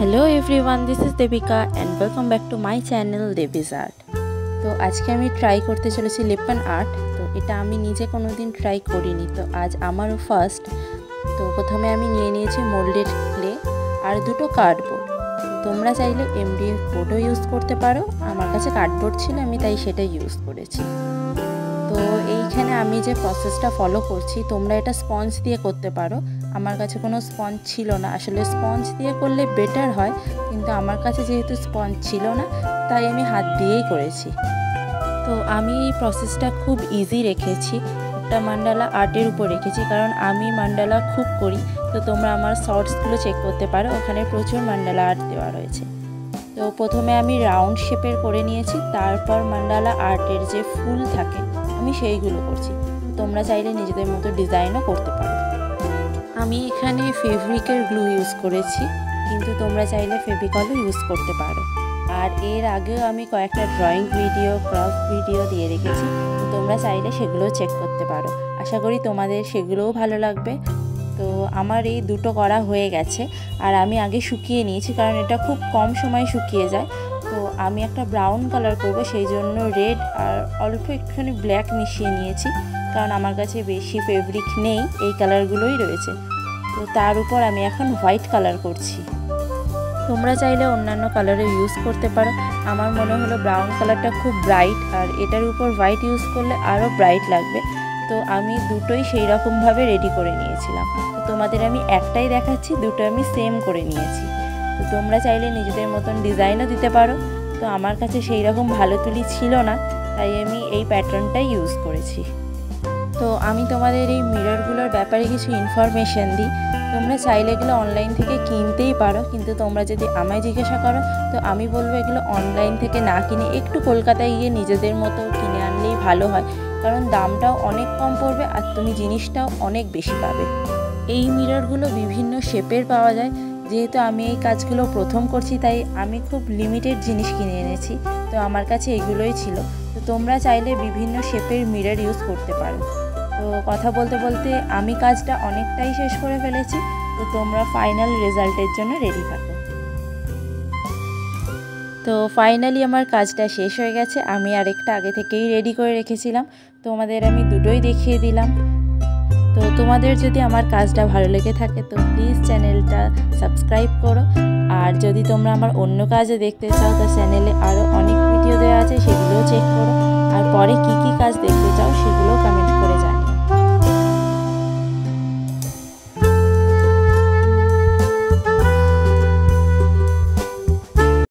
Hello everyone, this is Devika and welcome back to my channel Devi's art. तो आज के आमी ट्राई करते चलेছি लिपन आर्ट। तो এটা আমি নিজে কোনোদিন ট্রাই করিনি, তো আজ আমারও ফার্স্ট। তো প্রথমে আমি নিয়ে নিয়েছি মোল্ডেড ক্লে আর দুটো কার্ডবোর্ড। তোমরা চাইলে এমডিএফ বোর্ডও ইউজ করতে পারো, আমার কাছে কার্ডবোর্ড ছিল আমি তাই সেটা ইউজ করেছি। তো এইখানে আমি যে প্রসেসটা ফলো করছি তোমরা এটা স্পঞ্জ দিয়ে করতে পারো। আমার কাছে কোনো স্পঞ্জ ছিল না, আসলে স্পঞ্জ দিয়ে করলে বেটার হয়, কিন্তু আমার কাছে যেহেতু স্পঞ্জ ছিল না তাই আমি হাত দিয়েই করেছি। তো আমি এই প্রসেসটা খুব ইজি রেখেছি, একটা মান্ডালা আর্টের উপর রেখেছি, কারণ আমি মান্ডালা খুব করি। তো তোমরা আমার শর্টসগুলো চেক করতে পারো, ওখানে প্রচুর মান্ডালা আর্ট দেওয়া রয়েছে। তো প্রথমে আমি রাউন্ড শেপের করে নিয়েছি, তারপর মান্ডালা আর্টের যে ফুল থাকে আমি সেইগুলো করছি। তোমরা চাইলে নিজেদের মতো ডিজাইনও করতে পারো। আমি এখানে ফেব্রিকের গ্লু ইউজ করেছি, কিন্তু তোমরা চাইলে ফেভিকলও ইউজ করতে পারো। আর এর আগেও আমি কয়েকটা ড্রয়িং ভিডিও, ক্রাফট ভিডিও দিয়ে রেখেছি, তো তোমরা চাইলে সেগুলোও চেক করতে পারো। আশা করি তোমাদের সেগুলোও ভালো লাগবে। তো আমার এই দুটো করা হয়ে গেছে, আর আমি আগে শুকিয়ে নিয়েছি, কারণ এটা খুব কম সময় শুকিয়ে যায়। তো আমি একটা ব্রাউন কালার করব, সেই জন্য রেড আর অল্প একটুখানি ব্ল্যাক মিশিয়ে নিয়েছি, কারণ আমার কাছে বেশি ফেব্রিক নেই, এই কালারগুলোই রয়েছে। তো তার উপর আমি এখন হোয়াইট কালার করছি। তোমরা চাইলে অন্যান্য কালারও ইউজ করতে পারো। আমার মনে হলো ব্রাউন কালারটা খুব ব্রাইট, আর এটার উপর হোয়াইট ইউজ করলে আরও ব্রাইট লাগবে। তো আমি দুটোই সেই রকমভাবে রেডি করে নিয়েছিলাম। তো তোমাদের আমি একটাই দেখাচ্ছি, দুটো আমি সেম করে নিয়েছি। তো তোমরা চাইলে নিজেদের মতন ডিজাইনও দিতে পারো। তো আমার কাছে সেই রকম ভালো তুলি ছিল না, তাই আমি এই প্যাটার্নটাই ইউজ করেছি। তো আমি তোমাদের এই মিররগুলোর ব্যাপারে কিছু ইনফরমেশান দিই। তোমরা চাইলে এগুলো অনলাইন থেকে কিনতেই পারো, কিন্তু তোমরা যদি আমায় জিজ্ঞাসা করো তো আমি বলবো এগুলো অনলাইন থেকে না কিনে একটু কলকাতায় গিয়ে নিজেদের মতো কিনে আনলেই ভালো হয়, কারণ দামটাও অনেক কম পড়বে আর তুমি জিনিসটাও অনেক বেশি পাবে। এই মিররগুলো বিভিন্ন শেপের পাওয়া যায়, যেহেতু আমি এই কাজগুলো প্রথম করছি তাই আমি খুব লিমিটেড জিনিস কিনে এনেছি। তো আমার কাছে এগুলোই ছিল। তো তোমরা চাইলে বিভিন্ন শেপের মিরর ইউজ করতে পারো। তো কথা বলতে বলতে আমি কাজটা অনেকটাই শেষ করে ফেলেছি। তো তোমরা ফাইনাল রেজাল্টের জন্য রেডি থাকো। তো ফাইনালি আমার কাজটা শেষ হয়ে গেছে। আমি আরেকটা আগে থেকেই রেডি করে রেখেছিলাম, তোমাদের আমি দুটোই দেখিয়ে দিলাম। তো তোমাদের যদি আমার কাজটা ভালো লেগে থাকে তো প্লিজ চ্যানেলটা সাবস্ক্রাইব করো। আর যদি তোমরা আমার অন্য কাজও দেখতে চাও তো চ্যানেলে আরও অনেক ভিডিও